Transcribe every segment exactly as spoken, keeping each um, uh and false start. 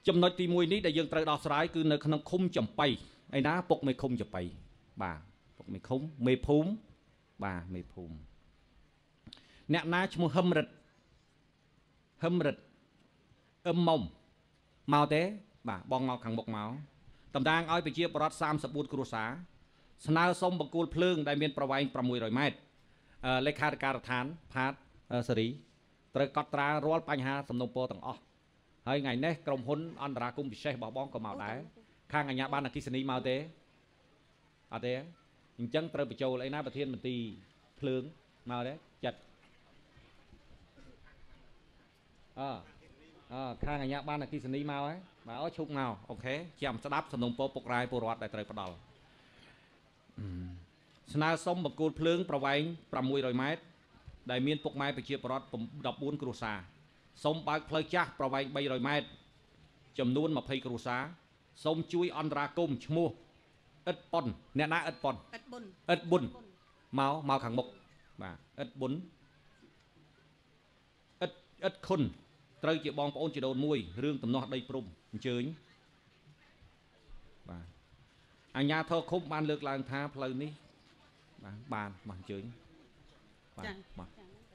ចំណុចទីមួយនេះដែលយើងត្រូវដោះស្រាយគឺនៅក្នុងឃុំចំបៃឯណាពុកមេឃុំចំបៃបាទពុកមេឃុំមេភូមិបាទមេភូមិអ្នកណាឈ្មោះហឹមរិទ្ធហឹមរិទ្ធអឹមមុំមកទេបាទបងមកខាងមុខមកតំណាងឲ្យប្រជាពលរដ្ឋសាមសិបបួនគ្រួសារស្នើសុំបង្គោលភ្លើងដែលមានប្រវែងប្រាំមួយរយម៉ែត្រលេខាធិការដ្ឋានផាតសេរីត្រូវកត់ត្រារាល់បញ្ហាសំណុំពរទាំងអស់ហើយថ្ងៃនេះក្រុមហ៊ុនអន្តរាគមពិសេសរបស់បងក៏មកដែរខាងអាជ្ញាប័ណ្ណអគ្គិសនីមកទេអត់ទេអញ្ចឹងត្រូវបញ្ចូលអីណាប្រធានមន្ត្រីភ្លើងមកទេចាត់អឺអឺខាងអាជ្ញាប័ណ្ណអគ្គិសនីមកហើយបាទអូឈប់មកអូខេចាំស្ដាប់សំណុំពរពុករាយពលរដ្ឋដែលត្រូវផ្ដល់ស្នើសុំបង្គោលភ្លើងប្រវែងប្រាំមួយរយម៉ែត្រដែលមានពុកម៉ែប្រជាពលរដ្ឋដប់បួនគ្រួសារសូមបើកផ្លូវចាស់ប្រវែងបីរយម៉ែត្រចំនួនម្ភៃគ្រួសារសូមជួយអន្តរាគមឈ្មោះអ៊ិតប៉ុនអ្នកណាអ៊ិតប៉ុនអ៊ិតប៊ុនអ៊ិតប៊ុនមកមកខាងមុខបាទអ៊ិតប៊ុនអ៊ិតអ៊ិតខុនត្រូវជាបងប្អូនជីដូនមួយរឿងទំនាស់ដីព្រំអញ្ជើញបាទអាជ្ញាធរឃុំបានលើកឡើងថាផ្លូវនេះបាទបានមកអញ្ជើញបាទមក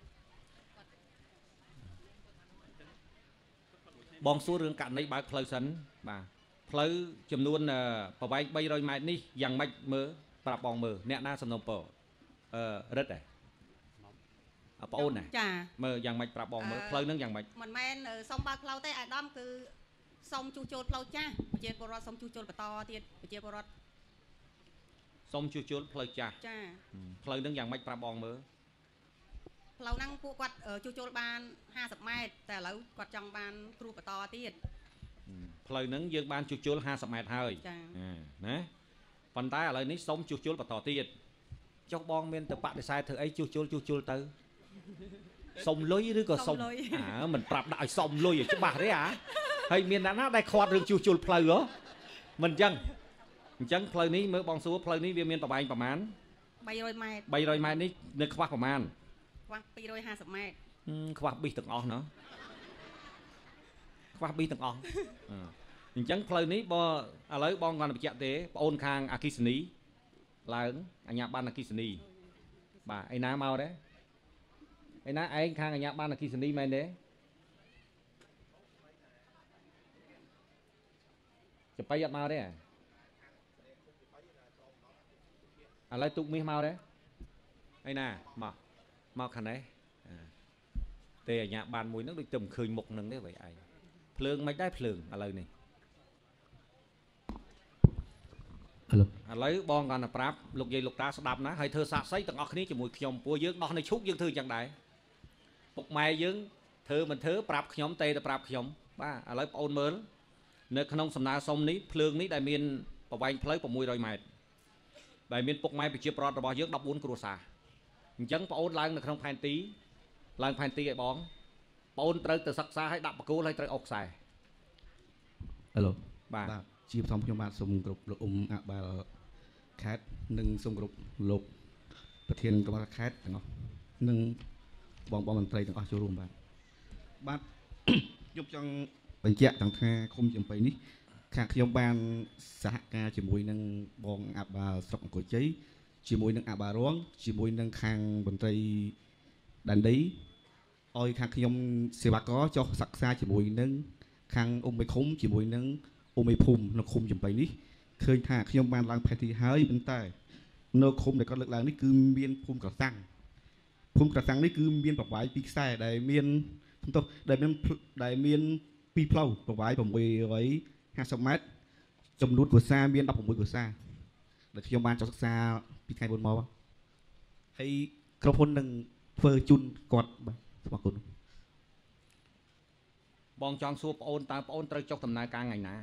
បងសួររឿងករណីបើកផ្លូវសិនបាទផ្លូវចំនួនប្រវែងបីរយម៉ែត្រនេះយ៉ាងម៉េចមើលប្រាប់បងមើលអ្នកណាសំណុំពរអឺរិទ្ធហ៎បងអូនណាចាមើលយ៉ាងម៉េចប្រាប់បងមើលផ្លូវហ្នឹងយ៉ាងម៉េចមិនមែនសុំបើកផ្លូវទេអាដាមគឺសុំជួសជុលផ្លូវចាស់ប្រជាពលរដ្ឋសុំជួសជុលបន្តទៀតប្រជាពលរដ្ឋសុំជួសជុលផ្លូវចាស់ចាផ្លូវហ្នឹងយ៉ាងម៉េចប្រាប់បងមើលផ្លូវហ្នឹងពួកគាត់ជួសជុលបានห้าสิบម៉ែត្រតែឥឡូវគាត់ចង់បានគ្រូបន្តទៀតផ្លូវហ្នឹងយើងបានជួសជុលห้าสิบម៉ែត្រហើយណាប៉ុន្តែឥឡូវនេះសុំជួសជុលបន្តទៀតចុះបងមានទៅបដិសេធធ្វើអីជួសជុលជួសជុលទៅសុំលុយឬក៏សុំអើមិនប្រាប់ដាក់ឲ្យសុំលុយឲ្យច្បាស់ទេអាហើយមានអ្នកណាដែលខាត់រឿងជួសជុលផ្លូវហ៎មិនអញ្ចឹងអញ្ចឹងផ្លូវនេះមើលបងសួរផ្លូវនេះវាមានប្រវែងប្រមាណបីរយម៉ែត្របីរយម៉ែត្រនេះនៅខ្វះប្រមាណខ្វះពីរយห้าสิบម៉ែត្រខ្វះប៊ីសទាំងអស់ណោះខ្វះប៊ីសទាំងអស់អញ្ចឹងផ្លូវនេះបើឥឡូវបងគាត់បញ្ជាក់ទេបងអូនខាងអគ្គិសនីឡើងអាជ្ញាប័ណ្ណអគ្គិសនីបាទឯណាមកទេឯណាឯងខាងអាជ្ញាប័ណ្ណអគ្គិសនីមែនទេចបៃអត់មកទេឥឡូវទុកមាសមកទេឯណាមកមកខាងនេះទេអាជ្ញាប័ណ្ណមួយហ្នឹងដូចទៅមិនឃើញមុខហ្នឹងទេបើឯងភ្លើងមិនដែរភ្លើងឥឡូវនេះឥឡូវឥឡូវបងគាត់ទៅប្រាប់លោកយាយលោកតាស្ដាប់ណាហើយធ្វើសាកសីទាំងអស់គ្នាជាមួយខ្ញុំពួកយើងដោះនៅឈុកយើងធ្វើយ៉ាងដែរពុកម៉ែយើងធ្វើមិនធ្វើប្រាប់ខ្ញុំទេទៅប្រាប់ខ្ញុំបាទឥឡូវបងអូនមើលនៅក្នុងសំណើសុំនេះភ្លើងនេះដែលមានប្រវែងផ្លូវប្រាំមួយរយម៉ែត្រដែលមានពុកម៉ែប្រជាប្រដ្ឋរបស់យើងដប់បួនគ្រួសារអញ្ចឹងបងអូនឡើងនៅក្នុងផែនទីឡើងផែនទីឲ្យបងបងអូនត្រូវទៅសិក្សាឲ្យដាក់បកគោលឲ្យត្រូវអុកខ្សែហេឡូបាទជាបឋមខ្ញុំបាទសូមគ្រប់លោកអ៊ុំអបាលខេត្តនិងសូមគ្រប់លោកប្រធានក្រុមខេត្តទាំងអស់និងបងបងមន្ត្រីទាំងអស់ចូលរួមបាទបាទខ្ញុំចង់បញ្ជាក់ទាំងថាឃុំចំបៃនេះខាងខ្ញុំបានសហការជាមួយនឹងបងអបាលស្រុកអង្គរជ័យជាមួយនឹងអបាលរងជាមួយនឹងខាងមន្ត្រីដែនដីឲ្យខាងខ្ញុំសេវាករចុះសិក្សាជាមួយនឹងខាងអ៊ុំមេឃុំជាមួយនឹងអ៊ុំមេភូមិនៅឃុំចំបៃនេះឃើញថាខ្ញុំបានឡើងផែនទីហើយប៉ុន្តែនៅឃុំដែលគាត់លើកឡើងនេះគឺមានភូមិក្រសាំងភូមិក្រសាំងនេះគឺមានប្រវែងពីរខ្សែដែលមានទោះដែលមានដែលមានពីរផ្លូវប្រវែងប្រាំមួយរយห้าสิบម៉ែត្រចំនួនគ្រួសារមានដប់ប្រាំមួយគ្រួសារដែលខ្ញុំបានចុះសិក្សាពីថ្ងៃមុនមកហើយក្រុមហ៊ុននឹងធ្វើជូនគាត់បាទសូមអរគុណបងចង់សួរប្អូនតើប្អូនត្រូវចុះដំណើរការថ្ងៃណា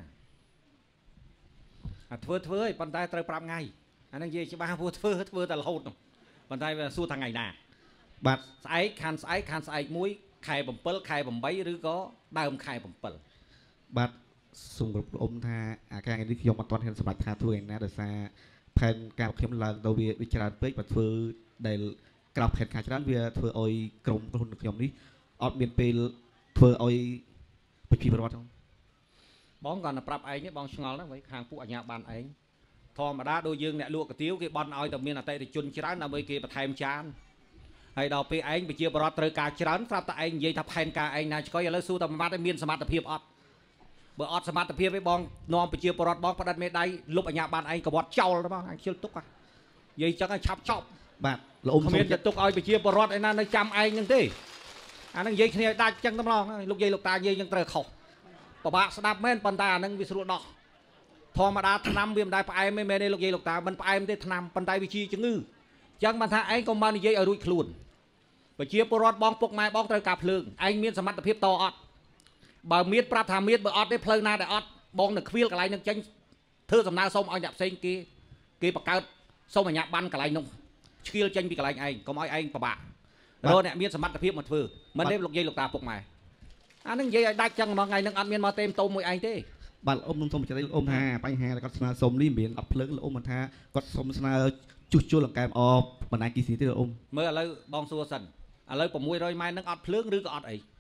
អាធ្វើធ្វើឯងប៉ុន្តែត្រូវប្រាប់ថ្ងៃអាហ្នឹងនិយាយច្បាស់ព្រោះធ្វើធ្វើតែរហូតប៉ុន្តែវាសួរថាថ្ងៃណាបាទស្អែកខានស្អែកខានស្អែកមួយខែbảyខែ八ឬក៏ដើមខែbảyបាទសូមគ្រប់លោកអ៊ំថាអាការនេះខ្ញុំអត់ទាន់ហ៊ានសម្រេចថាធ្វើយ៉ាងណាដោយសារផែនការខ្ញុំឡើងទៅវាវាច្រើនពេកបើធ្វើដែលក្រៅផែនការច្រើនវាធ្វើឲ្យក្រុមហ៊ុនខ្ញុំនេះអត់មានពេលធ្វើឲ្យប្រជាពលរដ្ឋ bóng còn là prap ấy nhé bóng ngol đó với hàng phụ ở nhà bàn ấy thò mà đá đôi dương nè lụa cái tiếu cái bón oi tầm miền là tây thì chun chán là mấy kia bật thèm chán hay đào pe anh bị chia bọt trời cá chán prap tại anh dây thập hèn cá anh này coi là su tầm mát miền sầm tập hiệp ọt bữa ọt sầm tập hiệp với bóng nòm bị chia bọt bóng bắt đặt mê đáy lúc ở nhà bàn anh có bọt trâu đó bóng anh chưa túc à dây chắc anh chắp chọc bạn là ôm miền túc oi bị chia bọt anh nó chăm anh nhưng thế anh đang dây kia đai chân tấm lòng lúc dây lục ta dây nhưng trời khổ bà bác sẽ đáp men bàn ta nâng bị sụt đỏ thò mà đá năm viêm đai phải mấy mấy đây lục dây lục ta bên phải em tới năm bàn tay bị chi chứng ngư chẳng bàn thà anh còn mang dây ở đuôi luôn và chia bọt bong phục mai bong trời cạp lương anh miên sắm mặt tập hiệp to ọt bà miết prap tham miết bà ọt đấy phơi na để ọt bong được khuya cả lại nâng tranh thưa sầm na xong anh nhập sinh kia kia bạc cao xong mà nhạc ban cả lại nông khuya tranh bị cả lại anh có mọi anh bà bạc rồi nè miên sắm mặt tập hiệp một vừa mình đây lục dây lục ta phục mai anh nâng dây đai chân mà ngày nâng ăn miên mà tem tôm mùi anh thế bạn ôm nông thôn cho đây ôm hà bánh hà là con sna sôm đi miệng ập lớn là ôm mình ha con sôm sna chút chút là kèm ọp mình ai kỳ sĩ tới là ôm mới ở đây bong xua sần ở đây còn mùi rồi mai nâng ọt lớn rưỡi ọt ấy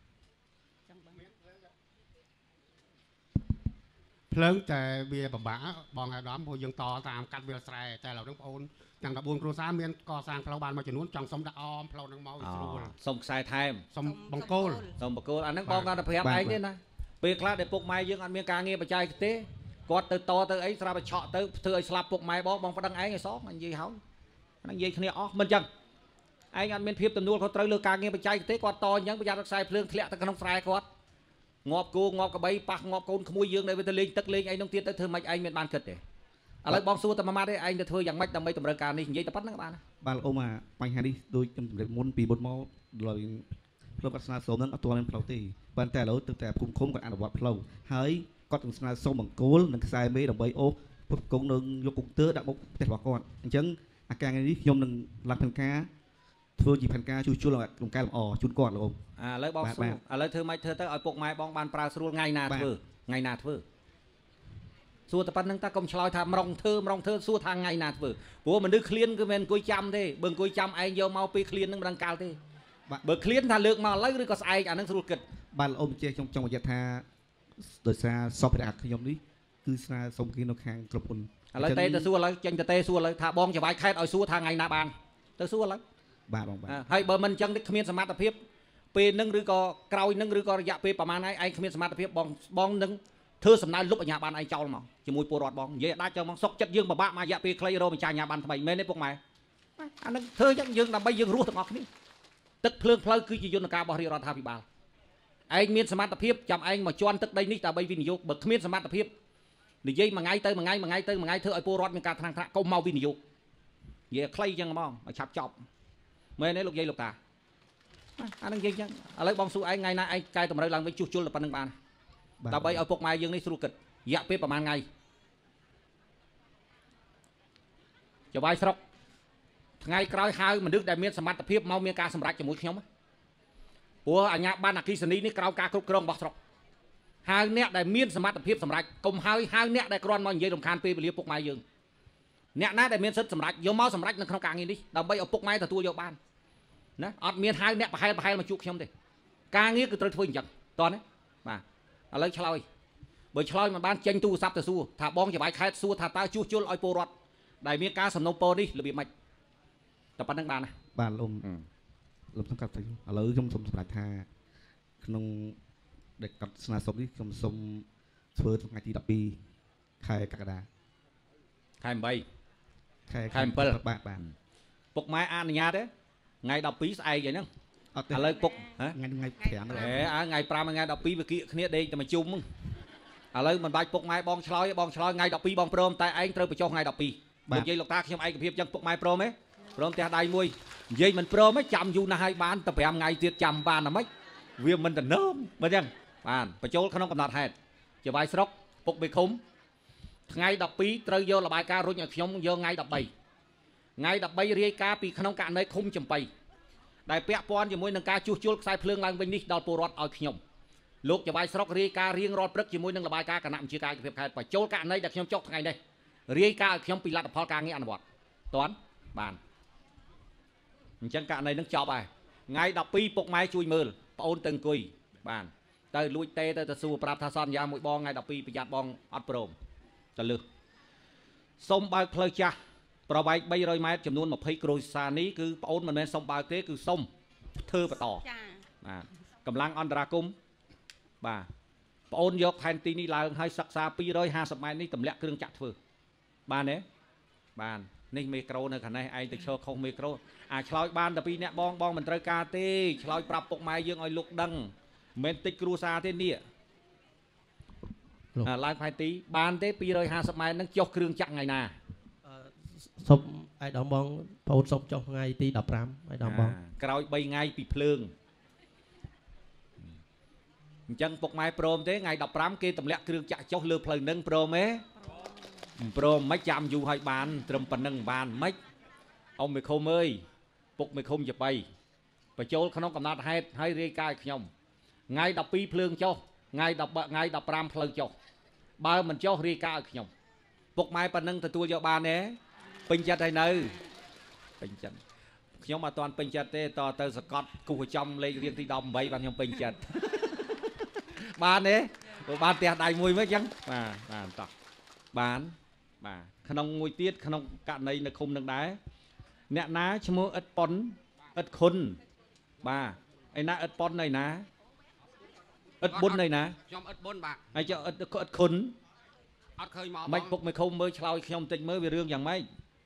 ភ្លើងតែវាពិបាកបងអាដាមព្រោះយើងតតាមកាត់វាលស្រែតែเราទាំងបងអូនទាំងដប់បួនគ្រួសារមានកសាងផ្លូវបានមួយចំនួនចង់សុំដាក់អមផ្លូវនឹងមកស្រួលសុំខ្សែថែមសុំបង្គោលសុំបង្គោលអាហ្នឹងបងគាត់ទៅប្រាប់ឯងទេណាពេលខ្លះដែលពុកម៉ែយើងអត់មានការងារបច្ចេកទេសគាត់ទៅតទៅអីស្រាប់តែឆក់ទៅធ្វើឲ្យស្លាប់ពុកម៉ែបងបងប្តឹងឯងឲ្យសងនិយាយហើយហ្នឹងនិយាយគ្នាអស់មិនចឹងឯងអត់មានភាពទំនួលខុសត្រូវលើការងារបច្ចេកទេសគាត់តអញ្ចឹងប្រយ័ត្នខ្សែភ្លើងធ្លាក់ទៅក្នុងស្រែគាត់ងាប់គោងាប់ក្បីប៉ះងាប់កូនក្មួយយើងនៅទៅលេងទឹកលេងអីនោះទៀតទៅធ្វើម៉េចឯងមានបានគិតទេឥឡូវបងសួរតែមួយម៉ាត់ទេឯងទៅធ្វើយ៉ាងម៉េចដើម្បីតម្រូវការនេះនិយាយតែប៉ុណ្្នឹងបានបាទអូម៉ាបញ្ហានេះដូចខ្ញុំជម្រាបមុនពីមុនមកដោយផ្លូវកាត់ស្នាសូមនឹងអត់ទាន់មានផ្លូវទេប៉ុន្តែឥឡូវទៅតែភូមិឃុំគាត់អនុវត្តផ្លូវហើយគាត់នឹងស្នើសុំបង្គោលនិងខ្សែមេដើម្បីអូសពុតគង់នឹងយកគុកទើដាក់មុខផ្ទះរបស់គាត់អញ្ចឹងអាការនេះខ្ញុំនឹងឡើងផែនការធ្វើជាផែនការជួសជុលក្នុងការលម្អជូនគាត់លោកឥឡូវបងសួរឥឡូវធ្វើម៉េចធ្វើទៅឲ្យពុកម៉ែបងបានប្រើស្រួលថ្ងៃណាធ្វើថ្ងៃណាធ្វើសួរតែប៉ុណ្្នឹងតាកុំឆ្លើយថាម្រងធ្វើម្រងធ្វើសួរថាថ្ងៃណាធ្វើព្រោះមនុស្សឃ្លានគឺមិនអង្គុយចាំទេបើអង្គុយចាំឯងយកមកពីឃ្លាននឹងមិនដឹងកាលទេបើឃ្លានថាលើកមកឥឡូវឬក៏ស្អែកអានឹងស្រួលគិតបាទអូនចេះខ្ញុំចង់បញ្ជាក់ថាដោយសារសពប្រកាសខ្ញុំនេះគឺស្នើសុំគេនៅខាងក្រុមហ៊ុនឥឡូវទេទៅសួរឥឡូវចេញទៅទេសួរឥឡូវថាបងច្បាយខេតឲ្យសួរថាថ្ងៃណាបានទៅសួរឥឡូវបាទបងបាទហើយបើមិនអញ្ចឹងគ្មានសមត្ថភាពពេលនឹងឬក៏ក្រោយនឹងឬក៏រយៈពេលប្រហែលហើយឯងគ្មានសមត្ថភាពបងបងនឹងធ្វើសំណើលុបអាជ្ញាប័ណ្ណឯងចោលមកជាមួយពលរដ្ឋបងនិយាយដាច់ចឹងមកសុកចិត្តយើងពិបាកមករយៈពេលខ្លីរកម្ចាស់អាជ្ញាប័ណ្ណថ្មីមែនទេពុកម៉ែអានឹងធ្វើចឹងយើងដើម្បីយើងរស់ទាំងអស់គ្នាទឹកភ្លើងផ្លូវគឺជាយន្តការរបស់រាជរដ្ឋាភិបាលឯងមានសមត្ថភាពចាំឯងមកជន់ទឹកដីនេះដើម្បីវិនិយោគបើគ្មានសមត្ថភាពនិយាយមួយថ្ងៃទៅមួយថ្ងៃមួយថ្ងៃទៅមួយថ្ងៃធ្វើឲ្យពលរដ្ឋមានការថ្នាំងថ្នាក់កុំមកវិនិយោគនិយាយខ្លីចឹងហ្មងឲ្យឆាប់ចប់មែនទេលោកយាយលោកតាអានឹងនិយាយចឹងឥឡូវបងសួរឯងថ្ងៃណាឯងកែតម្រូវឡើងវិញជួសជុលតែប៉ុណ្្នឹងបានដើម្បីឲ្យពុកម៉ែយើងនេះស្រួលគិតរយៈពេលប្រហែលថ្ងៃច្បាយស្រុកថ្ងៃក្រោយហៅមនុស្សដែលមានសមត្ថភាពមកមានការសម្រេចជាមួយខ្ញុំព្រោះអាជ្ញាប័ណ្ណអគ្គិសនីនេះក្រោមការគ្រប់គ្រងរបស់ស្រុកហៅអ្នកដែលមានសមត្ថភាពសម្រេចកុំហៅហៅអ្នកដែលគ្រាន់មកនិយាយរំខានពេលវេលាពុកម៉ែយើងអ្នកណាដែលមានសិទ្ធិសម្រេចយកមកសម្រេចនៅក្នុងការងារនេះដើម្បីឲ្យពុកម៉ែទទួលយកបានណាអត់មានហៅអ្នកប្រហែលប្រហែលមកជួបខ្ញុំទេការងារគឺត្រូវធ្វើអញ្ចឹងតោះណាបាទឥឡូវឆ្លើយបើឆ្លើយមិនបានចេញទូរស័ព្ទទៅសួរថាបងច្បាយខេតសួរថាតើជួសជុលឲ្យពលរដ្ឋដែលមានការសំណូមពរនេះរបៀបម៉េចតែប៉ុណ្្នឹងបានណាបាទលោកលោកសំខាន់ទៅឥឡូវខ្ញុំសូមសម្រាប់ថាក្នុងដែលកាត់ស្នើសុំនេះខ្ញុំសូមធ្វើថ្ងៃទីដប់ពីរខែកក្កដាខែeightខែខែsevenបាទបាទពុកម៉ែអនុញ្ញាតទេថ្ងៃដប់ពីរស្អែកអីហ្នឹងអត់ទេឥឡូវពុកថ្ងៃថ្ងៃfiveហេអើថ្ងៃfiveថ្ងៃដប់ពីរវាគៀកគ្នាដេកតែមកជុំហ្នឹងឥឡូវមិនបាច់ពុកម៉ែបងឆ្លើយបងឆ្លើយថ្ងៃដប់ពីរបងព្រមតែឯងត្រូវបញ្ចុះថ្ងៃដប់ពីរនិយាយលោកតាខ្ញុំឯកភាពចឹងពុកម៉ែព្រមទេព្រមផ្ទះដៃមួយនិយាយមិនព្រមទេចាំយូរណាស់ហើយបានតែfiveថ្ងៃទៀតចាំបានតែម៉េចវាមិនទៅនឹមបើចឹងបានបញ្ចូលក្នុងកំណត់ហេតុច្បាយស្រុកពុកបេឃុំថ្ងៃដប់ពីរត្រូវយករបាយការណ៍រុញឲ្យខ្ញុំយកថ្ងៃដប់បីថ្ងៃដប់បីរាយការណ៍ពីក្នុងករណីឃុំចំបៃដែលពាក់ព័ន្ធជាមួយនឹងការជួសជុលខ្សែភ្លើងឡើងវិញនេះដល់ពលរដ្ឋឲ្យខ្ញុំលោកច្បាយស្រុករាយការណ៍រៀងរាល់ព្រឹកជាមួយនឹងរបាយការណ៍គណៈបញ្ជាការអាភិបខេត្តបញ្ចូលករណីដែលខ្ញុំចុះថ្ងៃនេះរាយការណ៍ឲ្យខ្ញុំពីលទ្ធផលការងារអនុវត្តតន់បានអញ្ចឹងករណីនឹងចប់ហើយថ្ងៃដប់ពីរពុកម៉ែជួយមើលប្អូនទៅអង្គុយបានទៅលួចទេទៅទៅសួរប្រាប់ថាសន្យាមួយបងថ្ងៃដប់ពីរប្រយ័ត្នបងអត់ព្រមទៅលឺសុំបើកផ្លូវចាស់ប្រវែងបីរយម៉ែត្រចំនួនម្ភៃគ្រួសារនេះគឺប្អូនមិនមែនសុំបើកទេគឺសុំធ្វើបន្តបាទកម្លាំងអន្តរាគមន៍បាទប្អូនយកផែនទីនេះឡើងហើយសិក្សាពីរយហាសិបម៉ែត្រនេះទម្លាក់គ្រឿងចាក់ធ្វើបានទេបាននេះមេក្រូនៅខាងនេះឯងទៅឈរខុសមេក្រូអាចឆ្លើយបានតែពីអ្នកបងបងមិនត្រូវការទេឆ្លើយប្រាប់ពុកម៉ែយើងឲ្យលោកដឹងមិនមែនតិចគ្រួសារទេនេះឡើងផែនទីបានទេពីរយហាសិបម៉ែត្រហ្នឹងចុះគ្រឿងចាក់ថ្ងៃណាសុំអាយដំបងប្អូនសុំចុះថ្ងៃទីដប់ប្រាំអាយដំបងក្រោយបីថ្ងៃពីភ្លើងអញ្ចឹងពុកម៉ែព្រមទេថ្ងៃដប់ប្រាំគេទម្លាក់គ្រឿងចាក់ចុះលើផ្លូវហ្នឹងព្រមទេព្រមមិនចាំយូរឲ្យបានត្រឹមប៉ុណ្្នឹងបានមិនអ៊ំមេឃុំអើយពុកមេឃុំជាបៃបញ្ចូលក្នុងកំណត់ហេតុឲ្យរាយការណ៍ឲ្យខ្ញុំថ្ងៃដប់ពីរភ្លើងចុះថ្ងៃដប់ថ្ងៃដប់ប្រាំផ្លូវចុះបើមិនចុះរាយការណ៍ឲ្យខ្ញុំពុកម៉ែប៉ុណ្្នឹងទទួលយកបានទេពេញចិត្តហើយនៅពេញចិត្តខ្ញុំអត់ទាន់ពេញចិត្តទេតទៅសកត់គូចំលេខរៀងទីដប់ប្រាំបានខ្ញុំពេញចិត្តបានទេបានផ្ទះដៃមួយមកអញ្ចឹងបាទបាទតោះបានបាទក្នុងមួយទៀតក្នុងករណីនៅឃុំនឹងដែរអ្នកណាឈ្មោះអ៊ិតប៉ុនអ៊ិតខុនបាទឯណាអ៊ិតប៉ុននៅណាអ៊ិតប៊ុននៅណាខ្ញុំអ៊ិតប៊ុនបាទហើយចុះអ៊ិតអ៊ិតខុនអត់ឃើញមកមិនពុកមិនឃុំមើលឆ្លោយខ្ញុំតិចមើលវារឿងយ៉ាងម៉េច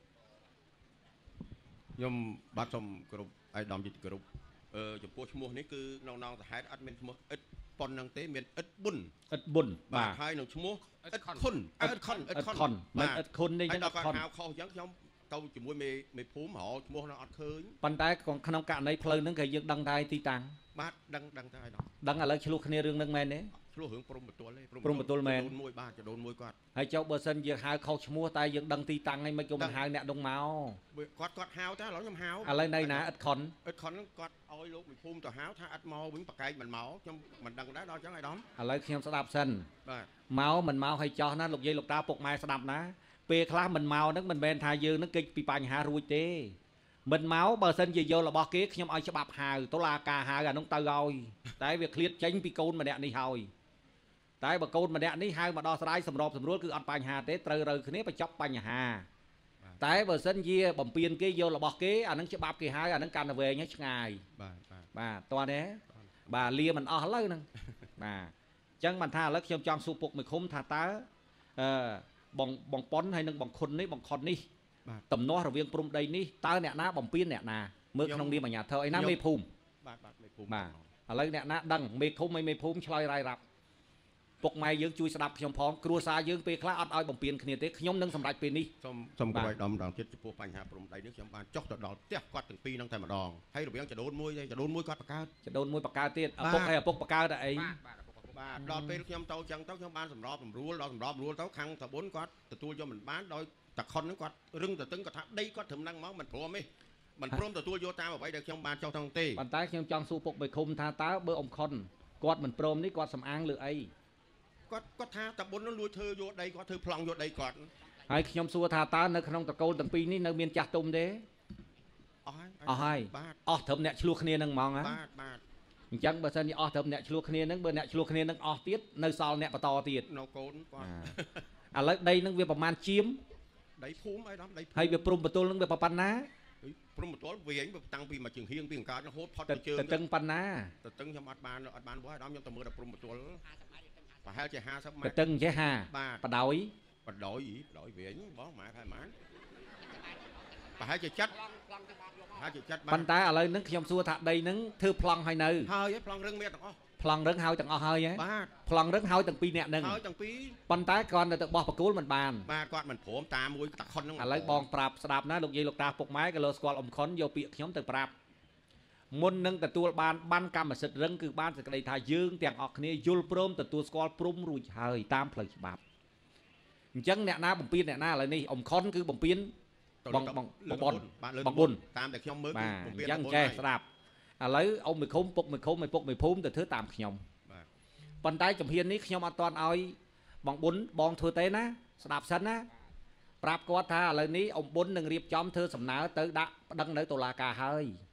ខ្ញុំបាទសូមគោរពអាយដាមជីគោរពអឺចំពោះឈ្មោះនេះគឺនៅនងសហេតុអត់មានឈ្មោះអ៊ិតប៉ុនហ្នឹងទេមានអ៊ិតប៊ុនអ៊ិតប៊ុនបាទហើយនឹងឈ្មោះអ៊ិតខុនអ៊ិតខុនអ៊ិតខុនបាទអ៊ិតខុននេះចឹងអ៊ិតខុនហៅខុសអញ្ចឹងខ្ញុំទៅជាមួយមេមេភូមិរកឈ្មោះហ្នឹងអត់ឃើញប៉ុន្តែក្នុងករណីផ្លូវហ្នឹងគេយើងដឹងតែទីតាំងបាទដឹងដឹងតែដល់ដឹងឥឡូវឆ្លោះគ្នារឿងហ្នឹងមែនទេឆ្លោះរឿងព្រំបន្ទល់ទេព្រំបន្ទល់មែនមួយបាទចដូនមួយគាត់ហើយចុះបើសិនយើងហៅខុសឈ្មោះតែយើងដឹងទីតាំងហ្នឹងមិនក៏មិនហៅអ្នកដងមកគាត់គាត់ហៅតែឥឡូវខ្ញុំហៅឥឡូវនៅណាអ៊ិតខុនអ៊ិតខុនហ្នឹងគាត់ឲ្យលោកមេភូមិទៅហៅថាអត់មកវិញប្រកែកមិនមកខ្ញុំមិនដឹងដែរដល់អញ្ចឹងឯដំឥឡូវខ្ញុំស្ដាប់សិនបាទមកមិនមកឲ្យចោះណាលោកយាយលោកតាពុកម៉ែស្ដាប់ណាពេលខ្លះមិនមកហ្នឹងមិនមែនថាយើងហ្នឹងគេចពីបញ្ហារួចទេមិនមកបើសិនជាយករបស់គេខ្ញុំឲ្យច្បាប់ហៅតុលាការហៅអានោះទៅឲ្យតែវាឃ្លាតចេញពីកូនម្នាក់នេះហើយតែបើកូនម្នាក់នេះហៅមកដោះស្រាយសម្របសម្រួលគឺអត់បញ្ហាទេត្រូវរើគ្នាបញ្ចប់បញ្ហាតែបើសិនជាបំពេញគេយករបស់គេអានឹងច្បាប់គេហៅអានឹងកាន់តែវែងហើយឆ្ងាយបាទបាទតោះទេបាទលាមិនអស់ឥឡូវហ្នឹងបាទអញ្ចឹងបានថាឥឡូវខ្ញុំចង់សួរពុកមួយឃុំថាតើអឺបងបងប៉ុនហើយនឹងបងខុននេះបងខុននេះតំណោះរវាងព្រំដីនេះតើអ្នកណាបំពេញអ្នកណាមើលក្នុងនាមអាជ្ញាធរឯណាមេភូមិបាទបាទមេភូមិបាទឥឡូវអ្នកណាដឹងមេឃុំហើយមេភូមិឆ្លើយរាយរាប់ពុកម៉ែយើងជួយស្ដាប់ខ្ញុំផងគ្រួសារយើងពេលខ្លះអត់ឲ្យបំពេញគ្នាទេខ្ញុំនឹងសម្រេចពេលនេះសូមសូមគោរពឲ្យដំដងទៀតចំពោះបញ្ហាព្រំដីនេះខ្ញុំបានចុះទៅដល់ផ្ទះគាត់ទាំងពីរនឹងតែម្ដងហើយរវាងចដូនមួយចដូនមួយគាត់បង្កើតចដូនមួយបង្កើតទៀតឪពុកហើយឪពុកបង្កើតតែអីបាទដល់ពេលខ្ញុំទៅចឹងទៅខ្ញុំបានសម្របសម្រួលដល់សម្របសម្រួលទៅខាងតាប៊ុនគាត់ទទួលយកមិនបានដោយតាខុនហ្នឹងគាត់រឹងទៅតឹងគាត់ថាដីគាត់ត្រឹមហ្នឹងមកមិនព្រមទេមិនព្រមទទួលយកតាមអ្វីដែលខ្ញុំបានចុះទាំងទេប៉ុន្តែខ្ញុំចង់សួរពុកបិឃុំថាតើបើអ៊ំខុនគាត់មិនព្រមនេះគាត់សំអាងលើអីគាត់គាត់ថាតាប៊ុននោះលួចធ្វើយកដីគាត់ធ្វើប្លង់យកដីគាត់ហើយខ្ញុំសួរថាតើនៅក្នុងតកូលទាំងពីរនេះនៅមានចាស់ទុំទេអស់ហើយអស់ហើយអស់ត្រឹមអ្នកឆ្លោះគ្នានឹងហ្មងហ៎បាទបាទអញ្ចឹងបើសិនជាអស់ត្រឹមអ្នកឆ្លោះគ្នានឹងបើអ្នកឆ្លោះគ្នានឹងអស់ទៀតនៅសល់អ្នកបន្តទៀតនៅកូនគាត់ឥឡូវដីនឹងវាប្រមាណជាមដីភូមិអីដល់ដីហើយវាព្រំបន្ទល់នឹងវាប៉ុណ្ណាព្រំបន្ទល់វិញតាំងពីមួយជើងហៀងពីអង្ការរហូតផុតទៅជើងទៅតឹងប៉ុណ្ណាទៅតឹងខ្ញុំអត់បានអត់បានបោះឲ្យដល់ខ្ញុំទៅមើលដល់ព្រំបន្ទល់ប្រហែលជាហាសិបម៉ែត្រទៅតឹងចេះហាបដ ாய் បដ ாய் បដ ாய் វិញបងម៉ែផែម៉ានប្រហែលជាចិត្តប្រហែលជាចិត្តប៉ុន្តែឥឡូវហ្នឹងខ្ញុំសួរថាដីហ្នឹងធ្វើប្លង់ហើយនៅហើយប្លង់រឹងមានទាំងអស់ប្លង់រឹងហើយទាំងអស់ហើយហ៎បាទប្លង់រឹងហើយទាំងពីរអ្នកហ្នឹងហើយទាំងពីរប៉ុន្តែគាត់នៅទៅបោះបកគោលមិនបានបាទគាត់មិនព្រមតាមមួយតាខុនហ្នឹងឥឡូវបងប្រាប់ស្ដាប់ណាលោកយាយលោកតាពុកម៉ែក៏លើស្គាល់អ៊ំខុនយកពាក្យខ្ញុំទៅប្រាប់មុននឹងទទួលបានបានកម្មសិទ្ធិរឹងគឺបានសេចក្តីថាយើងទាំងអស់គ្នាយល់ព្រមទទួលស្គាល់ព្រំរួចហើយតាមផ្លូវច្បាប់អញ្ចឹងអ្នកណាបំពេញអ្នកណាឥឡូវនេះអ៊ំខុនគឺបំពេញបងបងបងបងបុនតាមតែខ្ញុំមើលគឺបំពេញអញ្ចឹងចេះស្ដាប់ឥឡូវអ៊ំមេឃុំពុកមេឃុំមេពុកមេភូមិទៅធ្វើតាមខ្ញុំបាទប៉ុន្តែជំហាននេះខ្ញុំអត់ទាន់ឲ្យបងបុនបងធ្វើទេណាស្ដាប់សិនណាប្រាប់គាត់ថាឥឡូវនេះអ៊ំបុននឹងរៀបចំធ្វើសំណើទៅដាក់ប្តឹងនៅតុលាការហើយ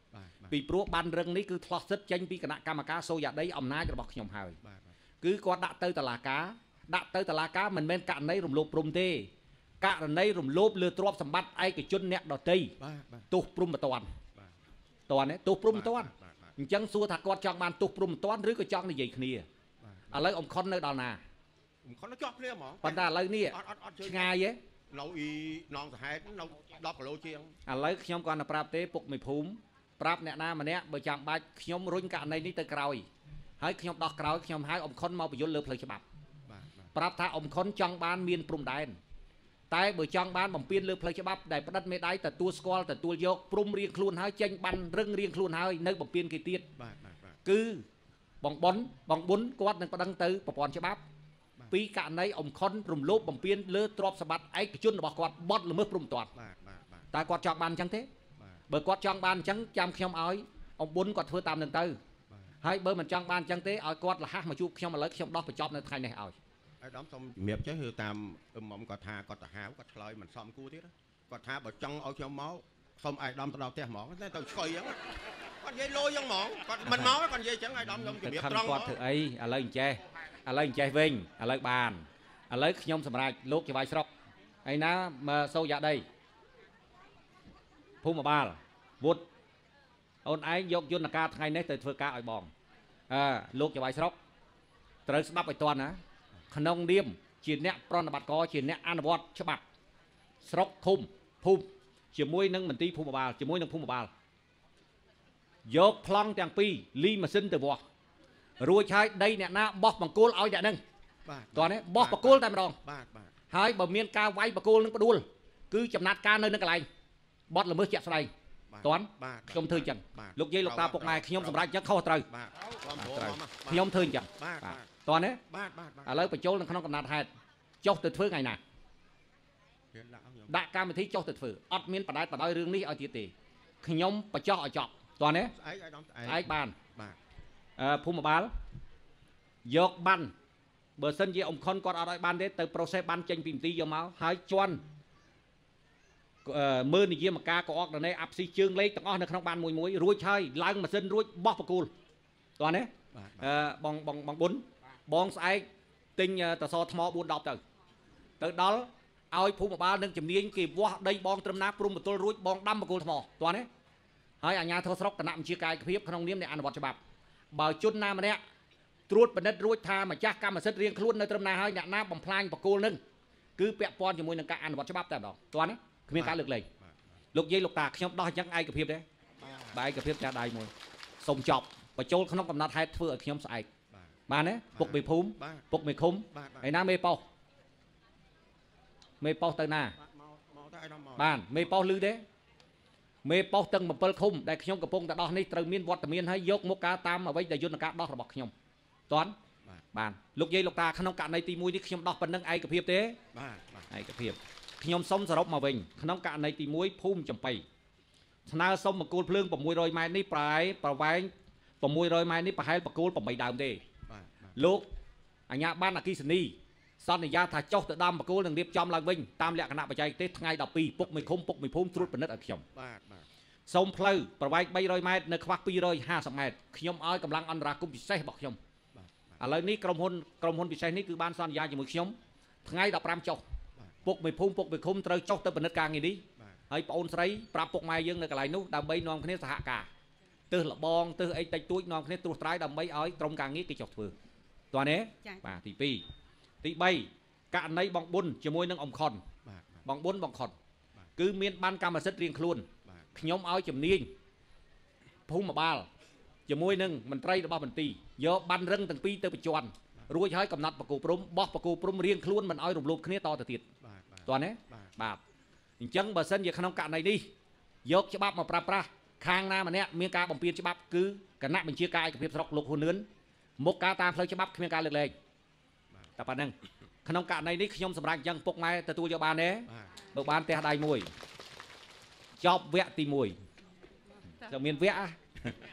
ពីព្រោះបានរឹងនេះគឺឆ្លោះសិទ្ធចេញពីគណៈកម្មការសូយ៉ាដីអំណាចរបស់ខ្ញុំហើយគឺគាត់ដាក់ទៅតុលាការដាក់ទៅតុលាការមិនមែនករណីរំលោភព្រំទេករណីរំលោភលើទ្រព្យសម្បត្តិឯកជនអ្នកដទៃទោសព្រំមិនតាន់តាន់ទេទោសព្រំមិនតាន់អញ្ចឹងសួរថាគាត់ចង់បានទោសព្រំមិនតាន់ឬក៏ចង់និយាយគ្នាឥឡូវអំខុននៅដល់ណាអំខុននៅជាប់គ្នាហ្មងប៉ុន្តែឥឡូវនេះឆ្ងាយទេនៅអ៊ីនងសហេតនៅដប់គីឡូជាងឥឡូវខ្ញុំគាត់ទៅប្រាប់ទេពុកមេភូមិប្រាប់អ្នកណាម្នាក់បើចាំបាច់ខ្ញុំរុញករណីនេះទៅក្រោយហើយខ្ញុំដោះក្រោយខ្ញុំហៅអំខុនមកបញ្យល់លើផ្លូវច្បាប់ប្រាប់ថាអំខុនចង់បានមានព្រំដែនតែបើចង់បានបំពេញលើផ្លូវច្បាប់ដែលផ្តិតមេដៃទទួលស្គាល់ទទួលយកព្រំរៀងខ្លួនហើយចេញបានរឹងរៀងខ្លួនហើយនៅបំពេញគេទៀតគឺបងប៉ុនបងប៊ុនគាត់នឹងប្តឹងទៅប្រព័ន្ធច្បាប់ពីករណីអំខុនរំលោភបំពានលើទ្រព្យសម្បត្តិឯកជនរបស់គាត់បត់ល្មើសព្រំទាត់តើគាត់ចង់បានអញ្ចឹងទេបើគាត់ចង់បានអញ្ចឹងចាំខ្ញុំឲ្យអំប៊ុនគាត់ធ្វើតាមនឹងទៅហើយបើមិនចង់បានអញ្ចឹងទេឲ្យគាត់លះមកជួបខ្ញុំឥឡូវខ្ញុំដោះបញ្ចប់នៅថ្ងៃនេះឲ្យអាយដាមសូមជំរាបចេះគឺតាមអឹមមុំគាត់ថាគាត់ទៅហៅគាត់ឆ្លើយមិនសមគួរទៀតគាត់ថាបើចង់ឲ្យខ្ញុំមកសូមអាយដាមទៅដល់ផ្ទះហ្មងតែទៅឆ្កុយអញ្ចឹងគាត់និយាយលយអញ្ចឹងហ្មងគាត់មិនមកគាត់និយាយអញ្ចឹងអាយដាមខ្ញុំជំរាបត្រង់គាត់ធ្វើអីឥឡូវអញ្ចេះឥឡូវអញ្ចេះវិញឥឡូវបានឥឡូវខ្ញុំសម្រាប់លោកជាវាយស្រុកឯណាមកសូយ៉ាដីភូមិបាលវុតអូនឯងយកយន្តការថ្ងៃនេះទៅធ្វើការឲ្យបងអើលោកជាវាយស្រុកត្រូវស្ដាប់ឲ្យទាន់ណាក្នុងនាមជាអ្នកប្រណិប័តករជាអ្នកអនុវត្តច្បាប់ស្រុកឃុំភូមិជាមួយនឹងមន្ទីរភូមិបាលជាមួយនឹងភូមិបាលយកប្លង់ទាំងពីរលីម៉ាស៊ីនទៅវាស់រួចហើយដីអ្នកណាបោះបង្គោលឲ្យអ្នកហ្នឹងបាទតោះនេះបោះបង្គោលតែម្ដងបាទបាទហើយបើមានការវាយបង្គោលនឹងផ្ដួលគឺចំណាត់ការនៅនឹងកន្លែងបត់ល្មើសជាក់ស្ដែងតន់ខ្ញុំធ្វើអញ្ចឹងលោកយាយលោកតាពុកម៉ែខ្ញុំសម្រាប់អញ្ចឹងខុសត្រូវខ្ញុំធ្វើអញ្ចឹងតន់ទេឥឡូវបញ្ចូលនៅក្នុងកំណត់ហេតុចុះទៅធ្វើថ្ងៃណាដាក់កម្មវិធីចុះទៅធ្វើអត់មានបដែតបដោយរឿងនេះឲ្យទៀតទេខ្ញុំបញ្ចុះឲ្យចប់តន់ទេស្អែកឲ្យដំស្អែកស្អែកបានបាទអឺភូមិបាលយកបានបើសិនជាអ៊ំខុនគាត់អត់ឲ្យបានទេទៅ process បានចេញពីមន្ទីរយកមកហើយជន់មើលនិយាមការកអកដនៃអាប់ស៊ីជើងលេខទាំងអស់នៅក្នុងបានមួយមួយរួចហើយឡើងម៉ាស៊ីនរួចបោះបកគូលតោះណាអឺបងបងបងប៊ុនបងស្អែកទិញតសថ្មបួនដប់ទៅទៅដល់ឲ្យភូមិបាលនឹងជំនាញគេវាស់ដីបងត្រឹមណាព្រំបន្ទល់រួចបងដាំបកគូលថ្មតោះណាហើយអាជ្ញាធរស្រុកគណៈបញ្ជាកាយភាពក្នុងនាមអ្នកអនុវត្តច្បាប់បើជនណាម្នាក់ត្រួតពិនិត្យរួចថាម្ចាស់កម្មសិទ្ធិរៀងខ្លួននៅត្រឹមណាហើយអ្នកណាបំផ្លាញបកគោលនឹងគឺពាក់ព័ន្ធជាមួយនឹងការអនុវត្តច្បាប់តែម្ដងតោះណាគ្មានការលើកលែងលោកយាយលោកតាខ្ញុំដោះអញ្ចឹងឯកភាពទេបើឯកភាពចាស់ដៃមួយសុំចប់បញ្ចូលក្នុងកំណត់ហេតុធ្វើឲ្យខ្ញុំស្អែកបានទេពុកមេភូមិពុកមេឃុំហើយណាមេប៉ោះមេប៉ោះទៅណាបានមេប៉ោះលឺទេមេប៉ោះទាំងbảyឃុំដែលខ្ញុំកំពុងតែដោះនេះត្រូវមានវត្តមានហើយយកមកការតាមអ្វីដែលយន្តការដោះរបស់ខ្ញុំតន់បានលោកយាយលោកតាក្នុងករណីទីមួយនេះខ្ញុំដោះប៉ុណ្្នឹងឯកភាពទេបាទឯកភាពខ្ញុំសុំសរុបមកវិញក្នុងករណីទីមួយភូមិចំបៃស្នើសុំបកគោលភ្លើង600ម៉ែត្រនេះប្រហែលប្រវែង600ម៉ែត្រនេះប្រហែលបកគោល8ដើមទេលោកអាជ្ញាប័ណ្ណអគ្គិសនីសន្យាថាចុះទៅដាំបកគោលនឹងរៀបចំឡើងវិញតាមលក្ខណៈបច្ចេកទេសថ្ងៃដប់ពីរពុកមេឃុំពុកមេភូមិត្រួតពិនិត្យឲ្យខ្ញុំបាទបាទសូមផ្លូវប្រវែង300ម៉ែត្រនៅខ្វះ250ម៉ែត្រខ្ញុំឲ្យកម្លាំងអន្តរាគមន៍ពិសេសរបស់ខ្ញុំឥឡូវនេះក្រុមហ៊ុនក្រុមហ៊ុនពិសេសនេះគឺបានសន្យាជាមួយខ្ញុំថ្ងៃដប់ប្រាំចុះពុកមេភូមិពុកមេឃុំត្រូវចុះទៅពិនិត្យការងារនេះហើយបងអូនស្រីប្រាប់ពុកម៉ែយើងនៅកន្លែងនោះដើម្បីនាំគ្នាសហការទើសលបងទើសអីតិចតួចនាំគ្នាត្រួសត្រាយដើម្បីឲ្យក្រុមការងារគេចុះធ្វើតើទេបាទទីពីរទីបីករណីបងប៊ុនជាមួយនឹងអ៊ំខុនបងប៊ុនបងខុនគឺមានបានកម្មសិទ្ធិរៀងខ្លួនខ្ញុំឲ្យជំនាញភូមិបាលជាមួយនឹងមន្ត្រីរបស់មន្ទីរយកបានរឹងទាំងពីរទៅបញ្ជាន់រួចហើយកំណត់បកគោព្រំបោះបកគោព្រំរៀងខ្លួនមិនឲ្យរំលោភគ្នាតទៅទៀតតើណាបាទអញ្ចឹងបើសិនជាក្នុងករណីនេះយកច្បាប់មកប្រើប្រាស់ខាងណាម្នាក់មានការបំពានច្បាប់គឺគណៈបញ្ជាការឯកភាពស្រុកលោកហ៊ុនលឿនមុខការតាមផ្លូវច្បាប់គ្មានការលើកលែងតែប៉ុណ្្នឹងក្នុងករណីនេះខ្ញុំសម្រាប់អញ្ចឹងពុកម៉ែទទួលយកបានទេបើបានផ្ទះដៃមួយចប់វគ្គទីមួយតែមានវគ្គ